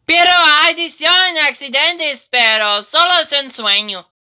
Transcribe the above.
Pero hay 10 accidentes, pero solo es un sueño.